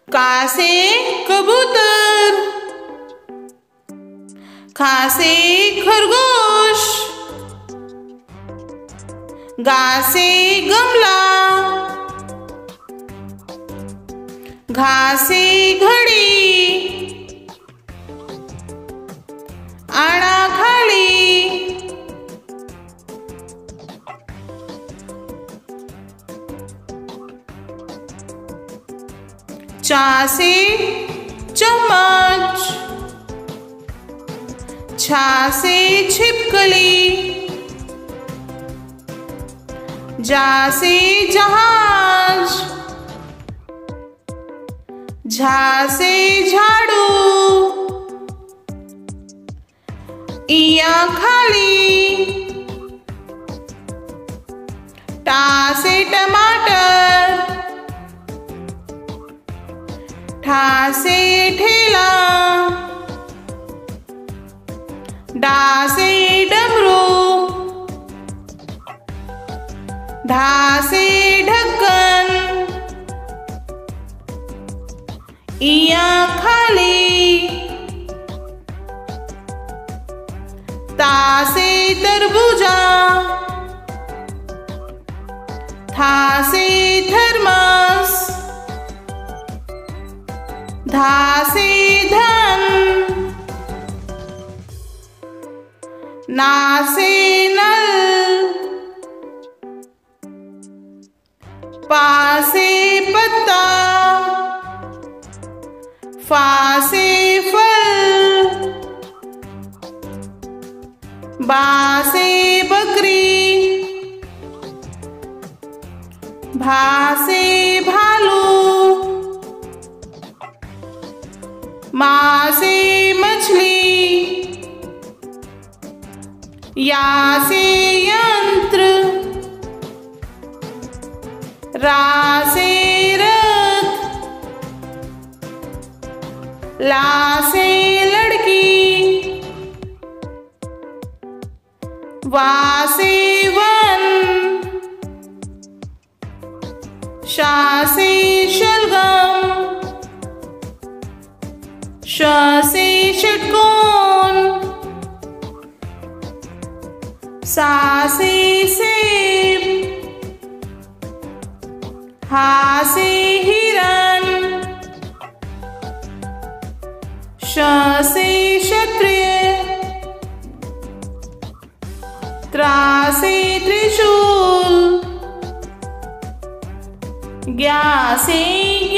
का से कबूतर, ख से खरगोश, गा से गमला, घा से घड़ी, आणा खाली, चा से चम्मच, छा से छिपकली, जा से जहाज, झा से झाड़ू, इया खाली, टा से टमाटर, ठा से ठेला, डा से डमरू, ढा से ढक्कन, इया खाली, ता से तरबूजा, था से थर्मस, धा से धन, ना से नल, पा से पत्ता, फा से फल, बा से बकरी, भा से भालू, मा से मछली, या से यंत्र, रा से रथ, ला से लड़की, वा से वन, शा से शलगम, श से षटकोण, सा से सेब, हा से हिरण, श से क्षत्रिय, त्रा से त्रिशूल, ज्ञा से